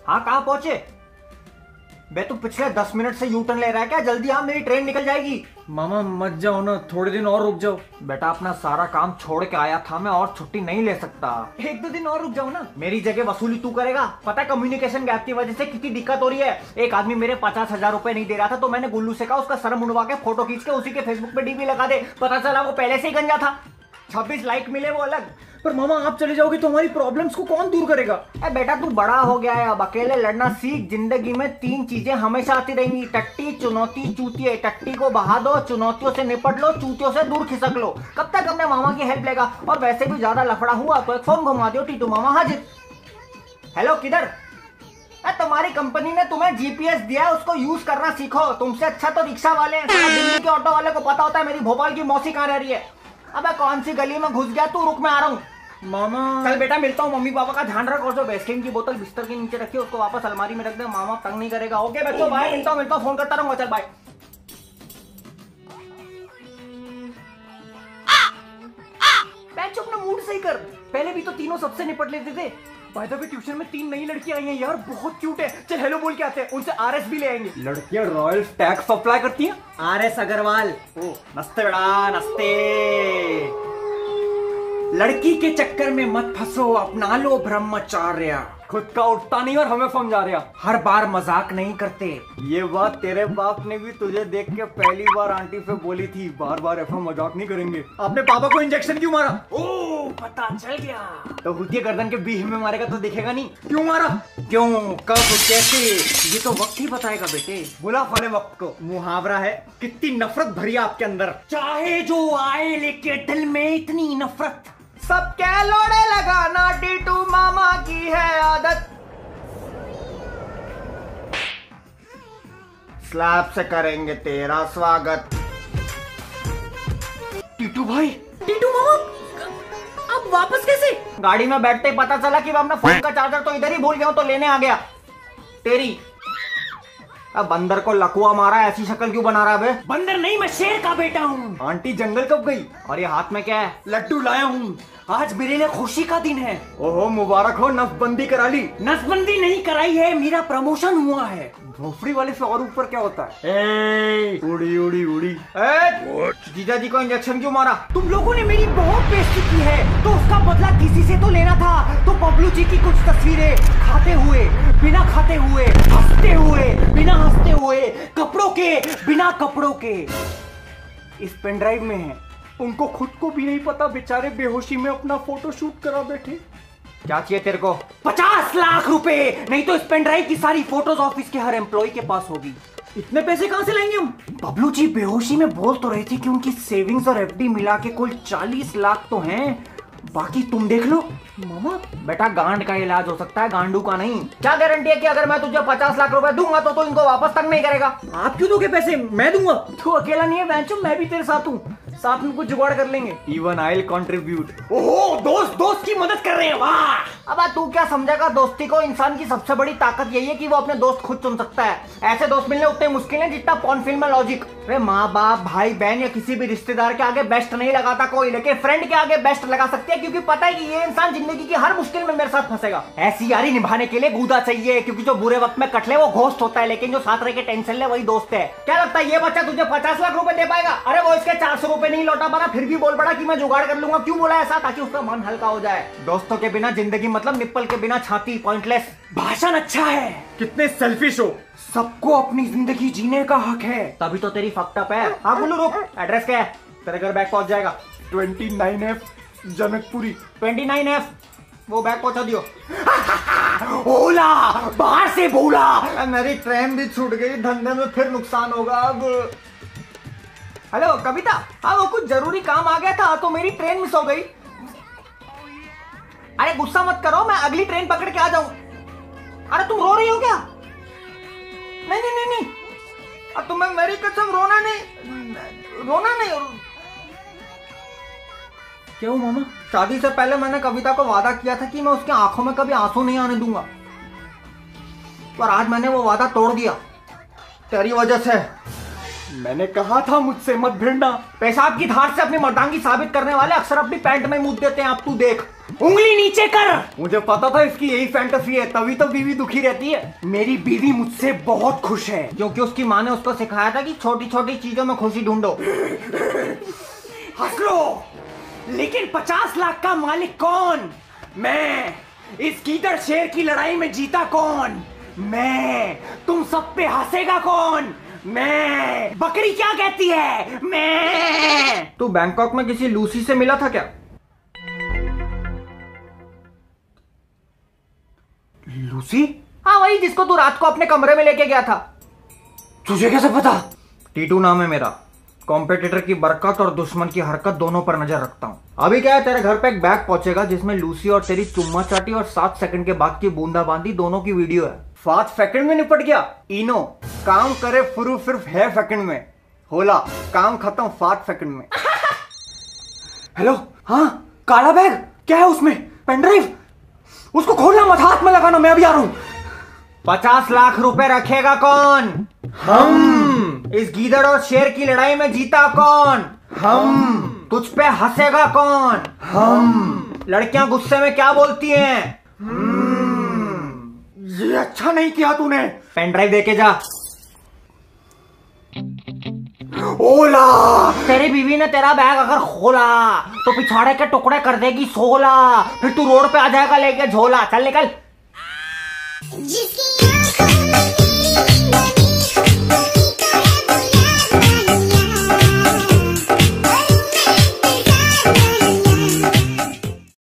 हाँ कहाँ पहुंचे? बे तू पिछले 10 मिनट से यू टर्न ले रहा है क्या? जल्दी आ, मेरी ट्रेन निकल जाएगी। मामा मत जाओ ना, थोड़े दिन और रुक जाओ। बेटा अपना सारा काम छोड़ के आया था मैं, और छुट्टी नहीं ले सकता। 1-2 दिन और रुक जाओ ना। मेरी जगह वसूली तू करेगा? पता है कम्युनिकेशन गैप की वजह से कितनी दिक्कत हो रही है। एक आदमी मेरे 50,000 रुपए नहीं दे रहा था, तो मैंने गुल्लू से कहा उसका सर मुंडवा के फोटो खींच के उसी के फेसबुक पे डीपी लगा दे। पता चला वो पहले से ही गंजा था। 26 लाइक मिले वो अलग। पर मामा आप चले जाओगे तो हमारी प्रॉब्लम्स को कौन दूर करेगा? बेटा तू बड़ा हो गया है, अब अकेले लड़ना सीख। जिंदगी में 3 चीजें हमेशा आती रहेंगी, टट्टी, चुनौती, चूतिए। टट्टी को बहा दो, चुनौतियों से निपट लो, चूतियों से दूर खिसक लो। कब तक अपने मामा की हेल्प लेगा? और वैसे भी ज्यादा लफड़ा हुआ तो एक फोन घुमा दियो, टीटू मामा हाजिर। हेलो किधर? तुम्हारी कंपनी ने तुम्हें जीपीएस दिया है, उसको यूज करना सीखो। तुमसे अच्छा तो रिक्शा वाले हैं। दिल्ली के ऑटो वाले को पता होता है मेरी भोपाल की मौसी कहाँ रह रही है। अबे कौन सी गली में घुस गया तू? रुक मैं आ रहा हूँ। मामा चल बेटा मिलता हूँ। मम्मी पापा का ध्यान रख, और जो बेस्किन की बोतल बिस्तर के नीचे रखी है उसको वापस अलमारी में रख दे। मामा तंग नहीं करेगा। ओके बच्चों बाय, मिलता हूँ, फोन करता रहूंगा। चल बाय। अपना मूड सही कर। पहले भी तो तीनों सबसे निपट लेते थे। बाय द वे ट्यूशन में 3 नई लड़कियां आई हैं यार, बहुत क्यूट है। चल हेलो बोल के आते हैं, उनसे आरएस भी ले आएंगे। लड़कियां रॉयल टैक्स अप्लाई करती हैं। आरएस अग्रवाल। ओ नस्ते बेटा नस्ते। लड़की के चक्कर में मत फंसो, अपना लो ब्रह्मचार्य। खुद का उठता नहीं और हमें समझा रहा। हर बार मजाक नहीं करते। ये बात तेरे बाप ने भी तुझे देख के पहली बार आंटी पे बोली थी। बार बार ऐसा मजाक नहीं करेंगे। आपने पापा को इंजेक्शन क्यों मारा? ओ पता चल गया। तो हुतिया गर्दन के बीच में मारेगा तो दिखेगा नहीं। क्यों मारा? क्यों, कब, कैसे, ये तो वक्त ही बताएगा बेटे। बुला फले वक्त को। मुहावरा है। कितनी नफरत भरी आपके अंदर। चाहे जो आए लेके दिल में इतनी नफरत। सबके लोड़े लगाना टीटू मामा की है आदत। स्लैब से करेंगे तेरा स्वागत। टीटू भाई, टीटू मामा अब वापस कैसे? गाड़ी में बैठते ही पता चला कि मैं अपना फोन का चार्जर तो इधर ही भूल गया हूं, तो लेने आ गया। तेरी अब बंदर को लकुआ मारा, ऐसी शक्ल क्यों बना रहा है बे? बंदर नहीं, मैं शेर का बेटा हूँ। आंटी जंगल कब गई? और ये हाथ में क्या है? लड्डू लाया हूँ, आज मेरे लिए खुशी का दिन है। ओहो मुबारक हो, नसबंदी करा ली। नसबंदी नहीं कराई है, मेरा प्रमोशन हुआ है। झोपड़ी वाले से और ऊपर क्या होता है? उड़ी उड़ी उड़ी। जीजा जी को इंजेक्शन क्यों मारा? तुम लोगों ने मेरी बहुत बेइज्जती की है, तो उसका बदला किसी से तो लेना था। तो बबलू जी की कुछ तस्वीरें खाते हुए, बिना खाते हुए, हंसते हुए, बिना हंसते हुए, कपड़ों के, बिना कपड़ों के इस पेन ड्राइव में है। उनको खुद को भी नहीं पता, बेचारे बेहोशी में अपना फोटो शूट करा बैठे। क्या चाहिए तेरे को? 50 लाख रुपए, नहीं तो इस पेन ड्राइव की सारी फोटोज ऑफिस के हर एम्प्लॉय के पास होगी। इतने पैसे कहां से लाएंगे हम? बबलू जी बेहोशी में बोल तो रहे थे कि उनकी सेविंग्स और एफडी मिला के कुल 40 लाख तो हैं, बाकी तुम देख लो। मामा बेटा गांड का इलाज हो सकता है, गांडू का नहीं। क्या गारंटी है कि अगर मैं तुझे 50 लाख रुपए दूंगा तो इनको वापस तक नहीं करेगा? आप क्यों दोगे पैसे? मैं दूंगा। तू अकेला नहीं है बैंचो, मैं भी तेरे साथ हूँ, साथ में कुछ जुगाड़ कर लेंगे। Even I will contribute. ओहो, दोस्त दोस्त की मदद कर रहे हैं, वाह। अब तू क्या समझेगा दोस्ती को? इंसान की सबसे बड़ी ताकत यही है कि वो अपने दोस्त खुद चुन सकता है। ऐसे दोस्त मिलने उतने मुश्किल है जितना पॉर्न फिल्म में लॉजिक। अरे माँ बाप, भाई बहन या किसी भी रिश्तेदार के आगे बेस्ट नहीं लगाता कोई, लेकिन फ्रेंड के आगे बेस्ट लगा सकती है, क्योंकि पता है कि ये इंसान जिंदगी की हर मुश्किल में मेरे साथ फंसेगा। ऐसी यारी निभाने के लिए गूदा चाहिए, क्योंकि जो बुरे वक्त में कटले वो घोस्ट होता है, लेकिन जो साथ रह के टेंशन ले वही दोस्त है। क्या लगता है ये बच्चा तुझे 50 लाख रुपए दे पाएगा? अरे वो इसके 400 रुपए नहीं लौटा पा, फिर भी बोल पड़ा कि मैं जुगाड़ कर लूंगा। क्यों बोला ऐसा? ताकि उसका मन हल्का हो जाए। दोस्तों के बिना जिंदगी मतलब निप्पल के बिना छाती, पॉइंटलेस। भाषण अच्छा है। कितने सेल्फिश हो। सबको अपनी जिंदगी जीने का हक है। तभी तो तेरी फक्ड अप है। हाँ बोलो, रुक, एड्रेस क्या है? तेरे घर बैग पहुंच जाएगा। 29F जनकपुरी। 29F वो बैग पहुंचा दियो। ओला बाहर से बोला। मेरी ट्रेन भी छूट गई, धंधे में फिर नुकसान होगा अब। हेलो कविता, हाँ वो कुछ जरूरी काम आ गया था तो मेरी ट्रेन मिस हो गई। अरे गुस्सा मत करो, मैं अगली ट्रेन पकड़ के आ जाऊं। अरे तुम रो रही हो क्या? नहीं नहीं नहीं नहीं, अब तुम्हें मेरी कसम रोना नहीं, रोना नहीं। क्या हुआ मामा? शादी से पहले मैंने कविता को वादा किया था कि मैं उसकी आंखों में कभी आंसू नहीं आने दूंगा, पर आज मैंने वो वादा तोड़ दिया तेरी वजह से। मैंने कहा था मुझसे मत भिड़ना। पेशाब की धार से अपनी मर्दांगी साबित करने वाले अक्सर अपनी पैंट में मुंह देते हैं। अब तू देख। उंगली नीचे कर। मुझे पता था इसकी यही फैंटेसी है, तभी तो बीवी दुखी रहती है। मेरी बीवी मुझसे बहुत खुश है क्योंकि उसकी माँ ने उसको सिखाया था कि छोटी छोटी चीजों में खुशी ढूंढो। हंस लो, लेकिन 50 लाख का मालिक कौन? मैं। इस गीदड़ शेर की लड़ाई में जीता कौन? मैं। तुम सब पे हंसेगा कौन? मैं। बकरी क्या कहती है? मैं। तू बैंकॉक में किसी लूसी से मिला था क्या? लूसी? हाँ, वही जिसको तू रात को अपने कमरे में लेके गया था। तुझे कैसे पता? टीटू नाम है मेरा। कॉम्पिटिटर की बरकत और दुश्मन की हरकत दोनों पर नजर रखता हूँ। अभी क्या है, तेरे घर पे एक बैग पहुंचेगा जिसमें लूसी और तेरी चुम्मा चाटी और 7 सेकंड के बाद की बूंदाबांदी दोनों की वीडियो है। 7 सेकंड में निपट गया। इनो काम करे फुरू सिर्फ है सेकंड में, होला काम खत्म 7 सेकंड में। हेलो, हाँ काला बैग, क्या है उसमें? पेनड्राइव? उसको खोलना मत, हाथ में लगाना, मैं अभी आ रहा हूं। 50 लाख रुपए रखेगा कौन? हम। इस गीदड़ और शेर की लड़ाई में जीता कौन? हम। तुझ पे हंसेगा कौन? हम। लड़कियां गुस्से में क्या बोलती हैं? ये अच्छा नहीं किया तूने। पेन ड्राइव देके जा। ओला, तेरी बीवी ने तेरा बैग अगर खोला तो पिछाड़े के टुकड़े कर देगी 16। फिर तू रोड पे आ जाएगा लेके झोला। चल निकल।